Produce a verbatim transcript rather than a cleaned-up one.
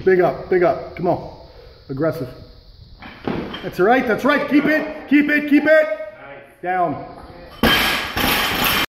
Big up, big up. Come on. Aggressive. That's right, that's right. Keep it, keep it, keep it. Down.